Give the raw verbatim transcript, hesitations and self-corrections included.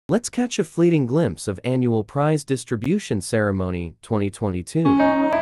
Let's catch a fleeting glimpse of Annual Prize Distribution Ceremony twenty twenty-two.